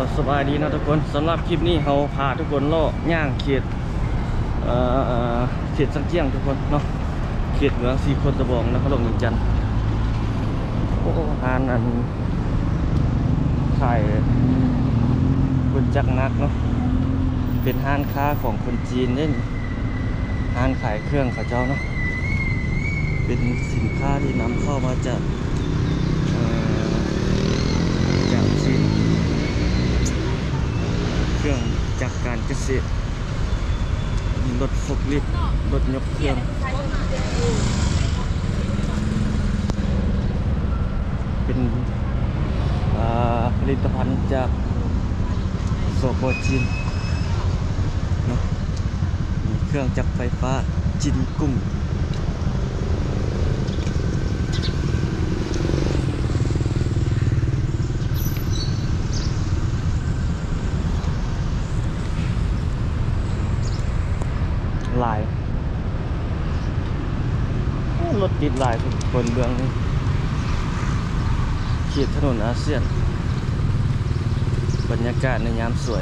สบายดีนะทุกคนสำหรับคลิปนี้เราพาทุกคนเลาะย่างเขตเขตสังเจียงทุกคนเนาะเขตเหมืองสีคนตะบองนะเขาลงยิงจันโอ้ฮานอันขายคนจักนักเนาะเป็นห้านค้าของคนจีนเนี่ยห้านขายเครื่องเขาเจ้าเนาะเป็นสินค้าที่นำเข้ามาจากจีนเครื่องจากการเกษตรรถฟกลิฟต์รถยกเครื่องเป็นผลิตภัณฑ์จากสปป.จีนเนาะมีเครื่องจักรไฟฟ้าจินกุ้งลายรถติดลายทุกคนเบื้องนี้เขตถนนอาเซียนบรรยากาศในยามสวย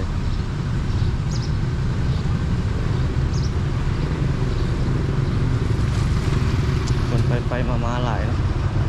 คนไปมาหลายนะ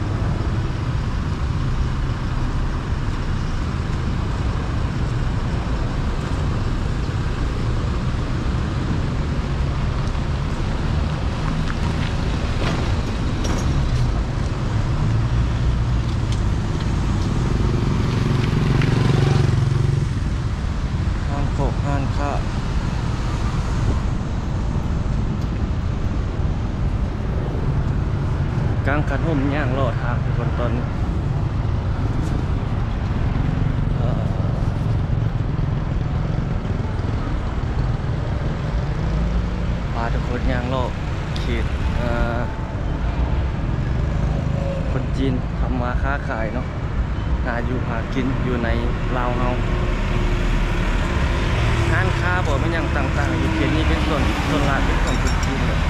กลางคันห่มย่างรอทางทุกคนตอนนี้พาทุกคนย่างรอเขตคนจีนทำมาค้าขายเนาะหาอยู่หากินอยู่ในลาวเฮาห้างค้าบอกมันยังต่างๆอยู่เขตนี้เป็นส่วนหลักเป็นของคนจีนเลย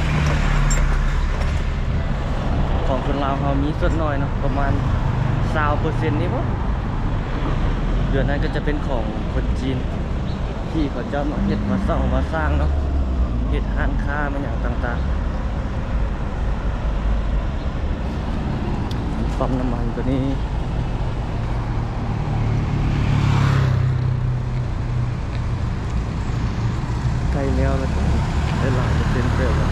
ของคนลาวเขามีส่วนน้อยเนาะประมาณ20%นี่มั้งเดือนนั้นก็จะเป็นของคนจีนที่เขาจะมาเฮ็ดมาสร้างเนาะเฮ็ดห้างค้ามันอย่างต่างๆปั๊มน้ำมันตัวนี้ใกล้แล้วได้หลายเปอร์เซ็นต์เติม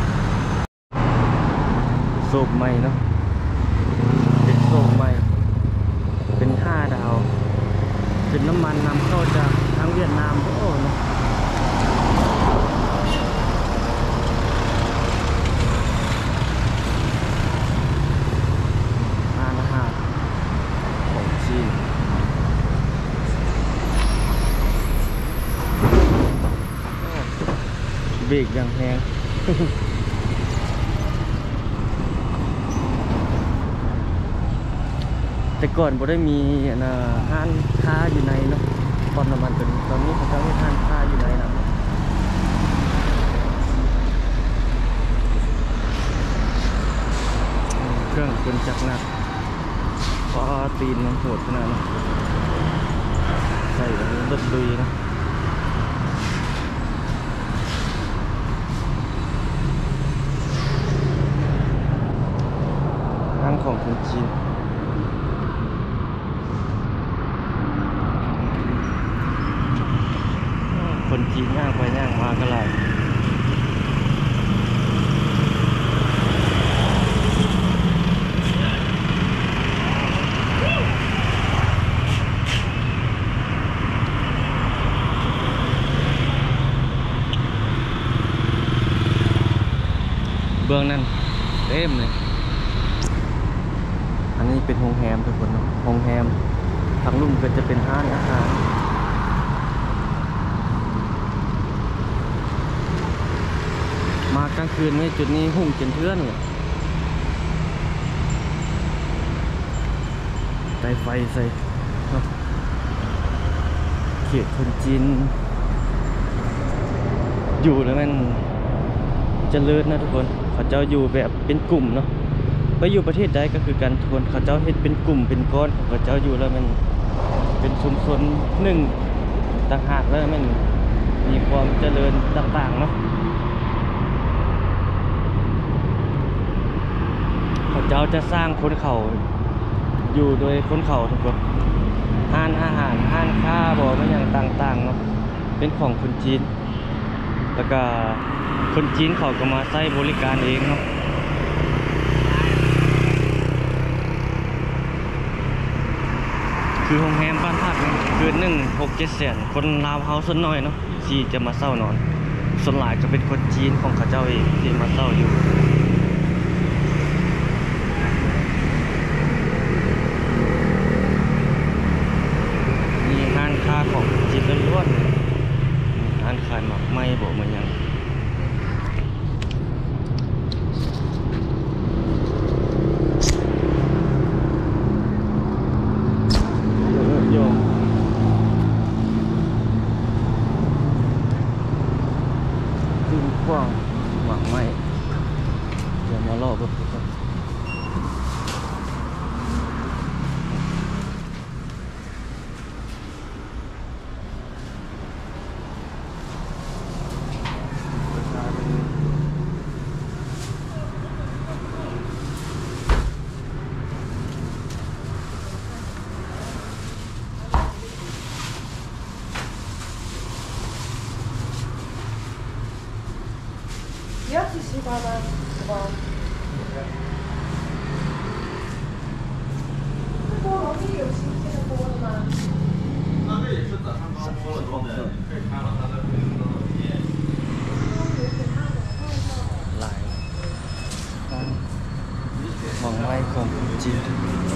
โซบใหม่เนาะเป็นโซบใหม่เป็น5 ดาวเป็นน้ำมันนำเข้าจากทางเวียดนามโอ้เนาะอาหารของจีนเบรกอย่างแรงแต่ก่อนบ่ได้มีห้างค้าอยู่ในเนาะปั๊มน้ำมันตัวนี้ตอนนี้เขาจะมีห้างค้าอยู่ในนะเครื่องคนจักรหนักเพราะตีนมันโหดขนาดนั้นใส่รถลุยนะห้างของคนจีนคนจีนย่างไปย่างมาก็หลายเบื้องนั้นเต็มเลยอันนี้เป็นโรงแรมทุกคนเนาะโรงแรมทางลุ่มก็จะเป็นห้างอาหารมากลางคืนนี่จุดนี้หุ่งเกินเพื่อนเลยไฟไฟใส่เขตคนจีนอยู่แล้วมันเจริญนะทุกคนเขาเจ้าอยู่แบบเป็นกลุ่มเนาะไปอยู่ประเทศใดก็คือกันทุกคนเขาเจ้าเฮ็ดเป็นกลุ่มเป็นก้อนของเขาเจ้าอยู่แล้วมันเป็นชุมชนหนึ่งต่างหากแล้วมันมีความเจริญต่างๆเนาะเขาเจ้าจะสร้างคนเขาอยู่โดยคนเขาทุกคนห้านอาหารห้านค้าบ่ไม่อย่างต่างๆเนาะเป็นของคนจีนแล้วก็คนจีนเขาก็มาใช้บริการเองเนาะคือโรงแรมบ้านพักคืนหนึ่ง6-7 แสนคนลาวเฮาส่วนน้อยเนาะที่จะมาเช่านอนส่วนหลายก็เป็นคนจีนของเขาเจ้าเองที่มาเช่าอยู่มีร้านค้าของจีนล้วนๆร้านขายหมักไหม้บ่เหมือนยังโยมขึ้นกว้างหมักไหม้เดี๋ยวมาล่อเบิ่งทุกคน Ja, sie sind aber wow. lại vòng quayของจีน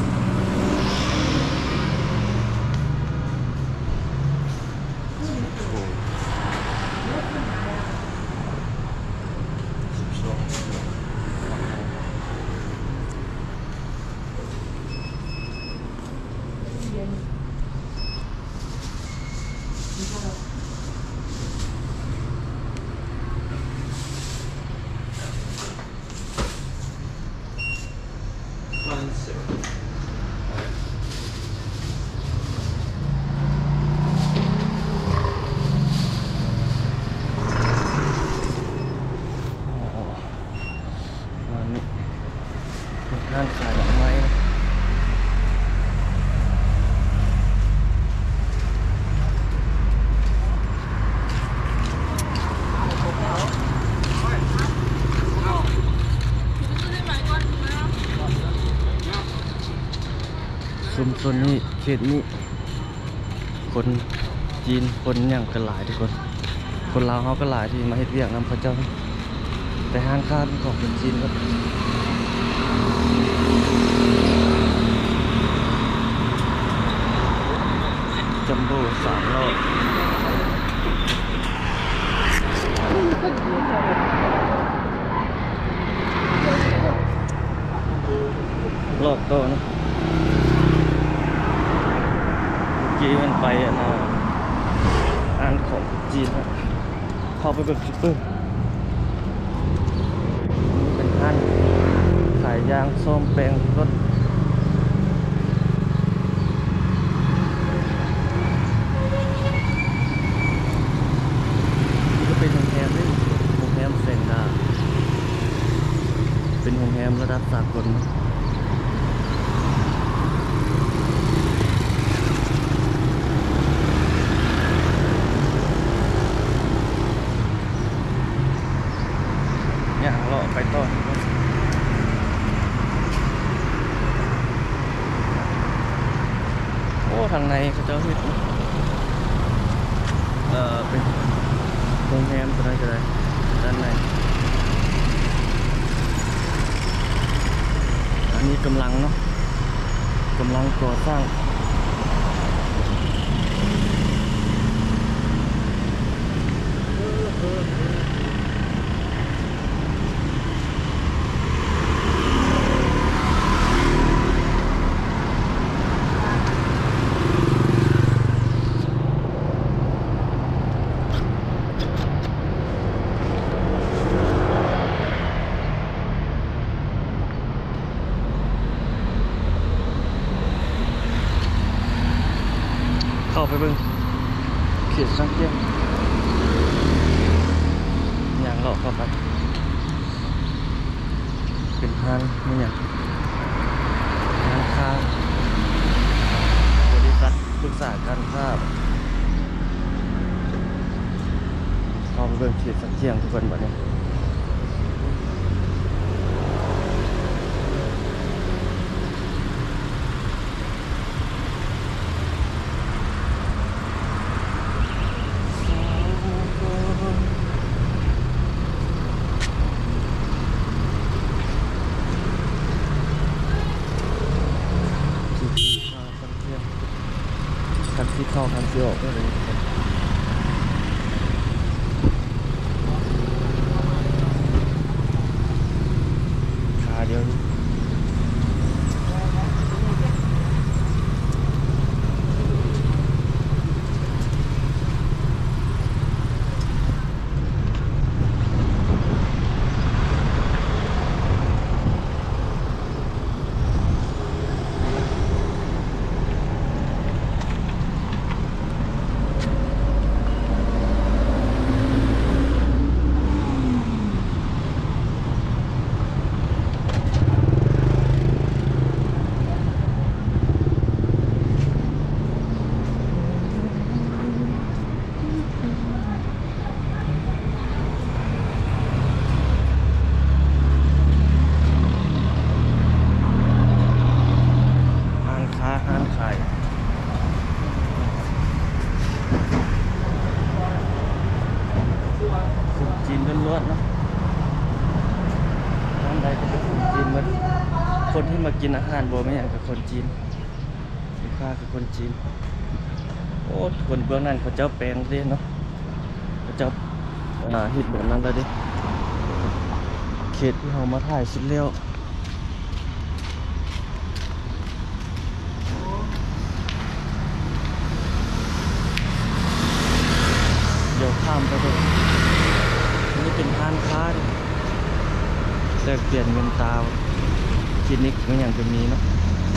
ร้านขายดอกไม้ชุมชนนี้เขตนี้คนจีนคนอย่างกันหลายทุกคนคนลาวเขาก็หลายที่มาเฮ็ดเวียกนำเขาเจ้าแต่ห้างค้าเป็นของคนจีนครับจัมโบ้3 รอบรอบโตนะเมื่อกี้มันไปอ่านของจีนนะเข้าไปแบบซุปเปอร์นี่เป็นห้างขายยางซ่อมแปลงรถเป็นโรงแรมด้วยโรงแรมเซนดาเป็นโรงแรมระดับสากลเนี่ยเราไปต่อโอ้ทางในเขาจะเฮ็ดเป็นโรงแรมตัวนั้นก็ได้ด้านในอันนี้กำลังเนาะกำลังก่อสร้างเข้าไปเบิ่งเขขีดสังเกตอย่างเลาะเข้าไปเป็นห้างนี่อย่างห้างค้าบริษัทปรึกษาการค้าเข้าไปเบิ่งขีดสังเกตทุกคนบัดนี้คันที่เข้าคันที่ออกได้เลยขาเดียวนี่ห้างขายคนจีนล้วนๆเนาะร้านใดก็เป็นคนจีนหมดคนที่มากินอาหารบ่ไม่อย่างกับคนจีนลูกค้าคือคนจีนโอ้คนเบื้องนั้นเขาเจ้าแปลงเด้เนาะเขาเจ้าเฮ็ดแบบนั้นแล้วเด้เขตที่เรามาถ่ายสุดเร็วเดี๋ยวข้ามไปเลยนี่เป็นห้างค้าดิแลกเปลี่ยนเงินตาคลินิกก็อย่างจะมีเนาะ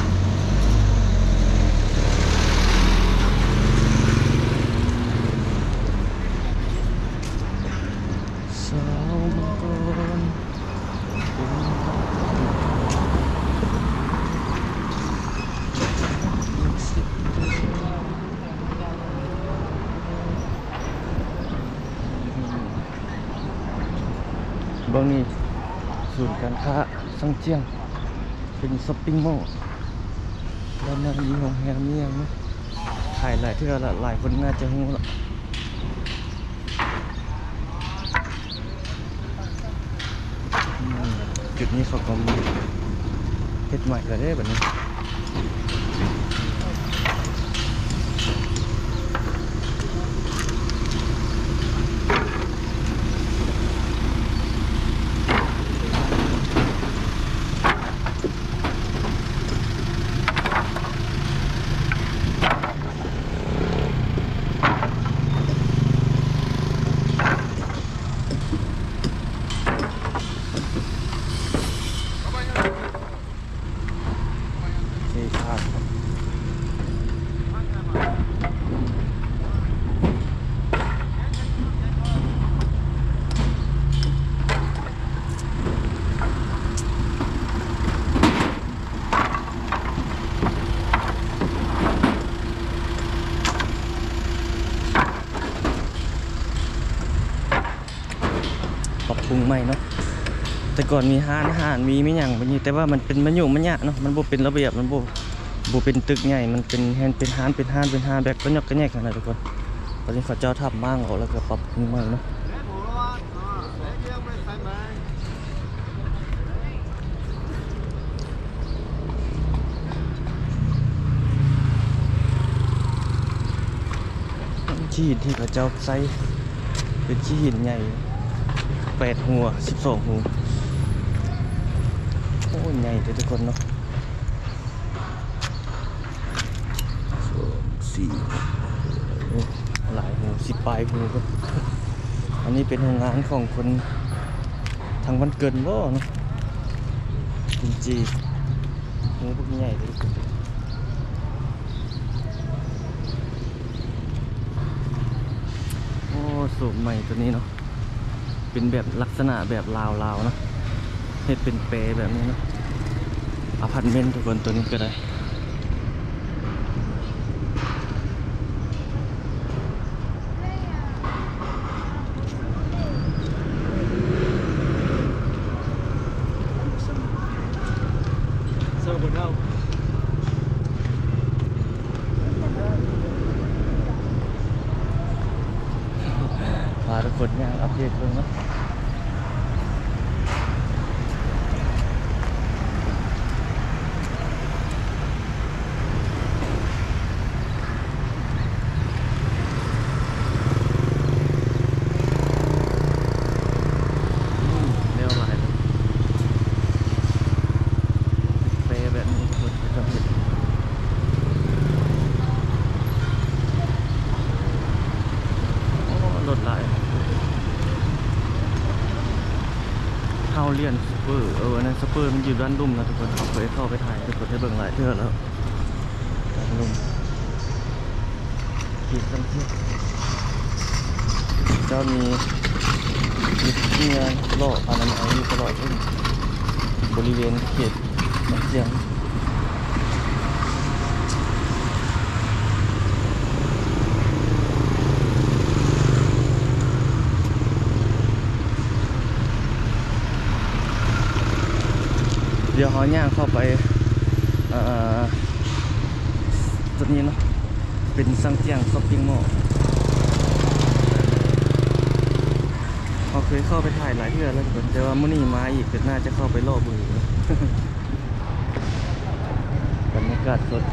สาวมังกรบางนี่ศูนย์การค้าซังเจียงเป็นช้อปปิ้งมอลล์แล้วมันมีโรงแรมมีอย่างนี้ถ่ายหลายเทื่อละหลายคนน่าจะรู้ละจุดนี้เขาก็มีเฮ็ดใหม่ก็ได้แบบนี้ปรับปรุงใหม่เนาะแต่ก่อนมีห้านมีไม่หยังแบบนี้แต่ว่ามันเป็นมันอยู่มันยากเนาะมันบ่เป็นระเบียบมันบ่เป็นตึกใหญ่มันเป็นเป็นห้านแบบก็ยกก็แยกกันนะทุกคนตอนนี้เขาเจ้าทับมั่งออกแล้วก็ปรับปรุงใหม่เนาะขี้หินที่เขาเจ้าใส่เป็นขี้หินใหญ่8 หัว 12 หัวโอ้ใหญ่เลยทุกคนเนาะ4 หลายหัว10 ปลายหัวก็อันนี้เป็นโรงงานของคนทางวันเกินบ่เนาะจริงๆหัวพวกใหญ่เลยทุกคนสูบใหม่ตัวนี้เนาะเป็นแบบลักษณะแบบลาวๆเนาะเฮ็ดเป็นเปแบบนี้เนาะอพาร์ตเมนต์ทุกคนตัวนี้ก็ได้พาทุกคนย่างอัปเดตเพิ่งเนาะเร็วหลายเลยเปแบบนี้ทุกคนจะเห็นโอ้รถหลายเฮาเลียนซูเปอร์นั่นซูเปอร์มันอยู่ด้านลุ่มนะทุกคนเขาเคยเข้าไปถ่ายทุกคนให้เบิ่งหลายเทื่อแล้วด้านลุ่มขีดกันเที่ยวเจ้ามีงานโลกอนามัยอยู่ตลอดบริเวณเขตน้ำเสียงเดี๋ยวเขาย่างเข้าไปตัวนี้เนาะเป็นซังเจียงช้อปปิ้งมอลล์เขาเคยเข้าไปถ่ายหลายเทื่อแล้วทุกคนแต่ว่ามื้อนี้มาอีกก็น่าจะเข้าไปรอบมือบรรยากาศสด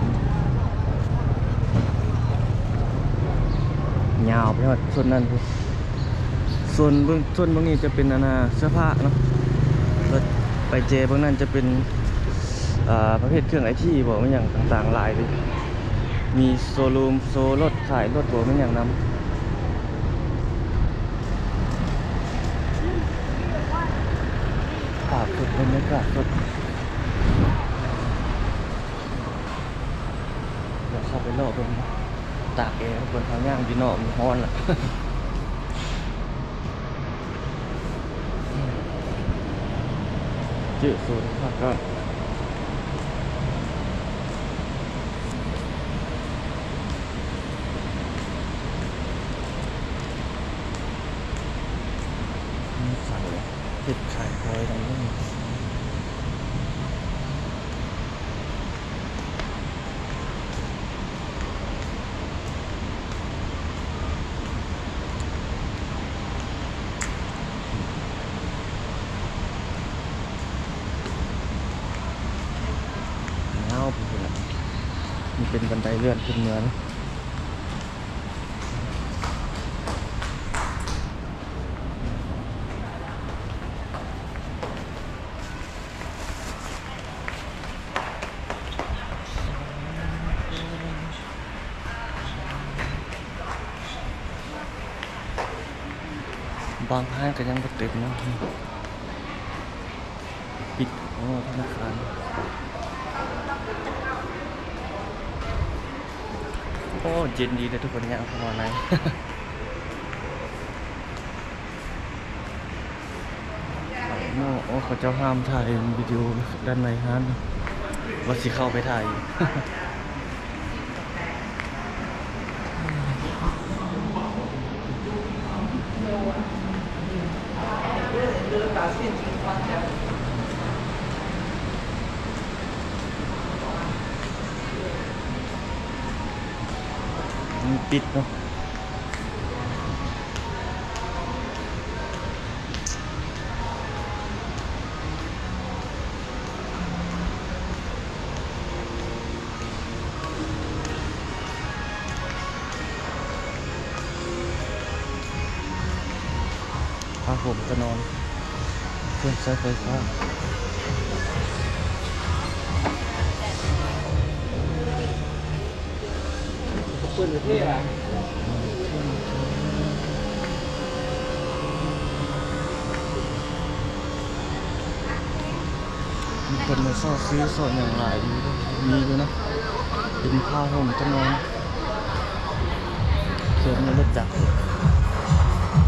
ยาวไปหมดส่วนนั้นคือส่วนเบื้องนี้จะเป็นเสื้อผ้าเนาะแล้วไปเจเบื้องนั้นจะเป็นประเภทเครื่องไอทีบอกไม่อย่างต่างๆหลายเลยมีโซลูมโซรถขายรถบอกไม่อย่างนั้นภาพสดบรรยากาศสดเดี๋ยวเข้าไปรอบตรงตากแอร์บนทางย่างดีนอกมันร้อนล่ะ จืดสุดครับก็มีใส่เห็ดไข่คอยตรงนี้มันเป็นบันไดเลื่อนขึ้นเมืองบางห้างก็ยังบ่เต็มนะปิดธนาคารโอ้เย็นดีเลยทุกคนเนี่ยเข้ามาในโอ้เขาเจ้าห้ามถ่ายวิดีโอด้านในห้างว่าสิเข้าไปถ่ายมันปิดเนาะผ้าห่มจะนอนเครื่องใช้ไฟฟ้าเปิดประเทศอ่ะมีคนมาซ่อซื้อสดอย่างหลายอยู่ด้วยมีด้วยนะเป็นผ้าห่มจะนอนเสริมในรถจักร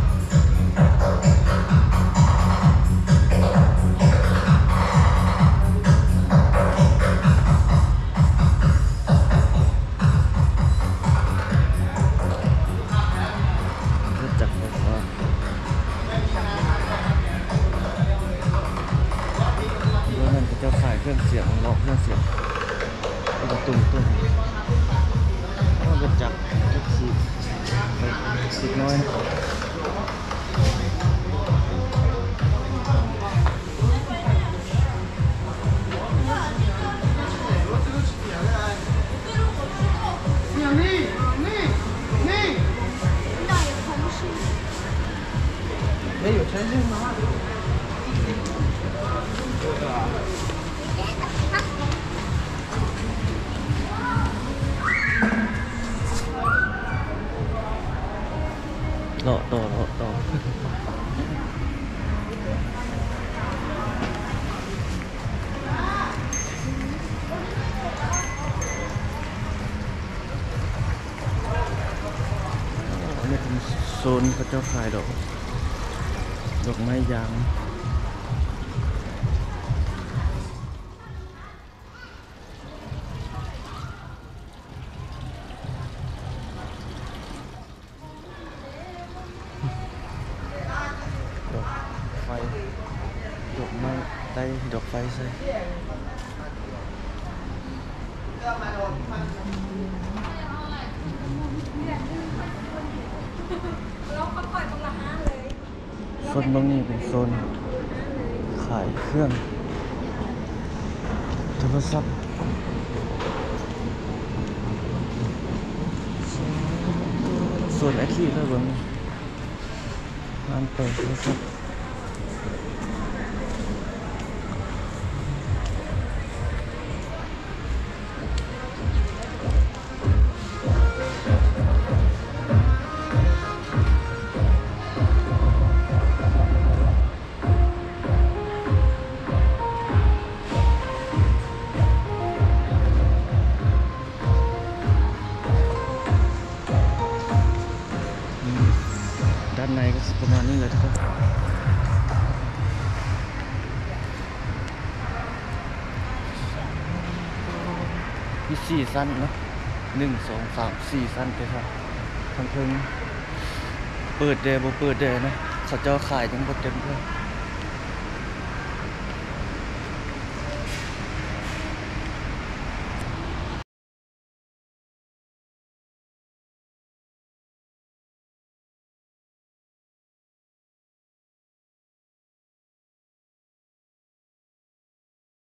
อยนะ没有真正吗？ เลาะต่อเลาะต่ออันนี้เป็นโซนพระเจ้าขายดอกไม้ยางดอกไฟดอกไม้ใต้ดอกไฟใส่โซนตรงนี้เป็นโซนขายเครื่องโทรศัพท์โซนไอทีแล้วเบิ่งร้านเปิดโทรศัพท์ด้านในก็ประมาณนี้เลยทุกคนมี4 สั้นเนาะ1 2 3 4 สั้นเลยครับทั้งเพิ่งเปิดเดย์บ่เปิดเดย์นะเขาเจ้าขายยังบ่เต็มเลย